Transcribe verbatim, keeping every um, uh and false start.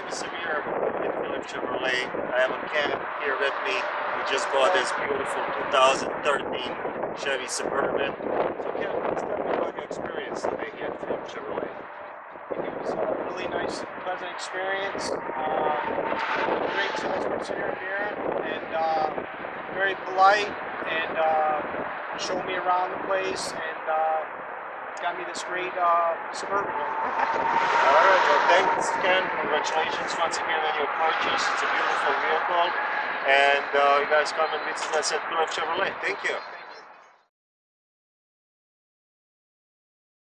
name is Samir with Philip Chevrolet. I have a Ken here with me. We just bought this beautiful two thousand thirteen Chevy Suburban. So Ken, please tell me about your experience today here at Philip Chevrolet. It was a really nice, pleasant experience. Uh, great salesperson here, Darren, and uh, very polite, and uh, showed me around the place, and uh, got me this great uh, Suburban. All right, well, thanks, Ken. Congratulations once again on your purchase. It's a beautiful vehicle, and uh, you guys come and visit us at Philip Chevrolet. Thank you.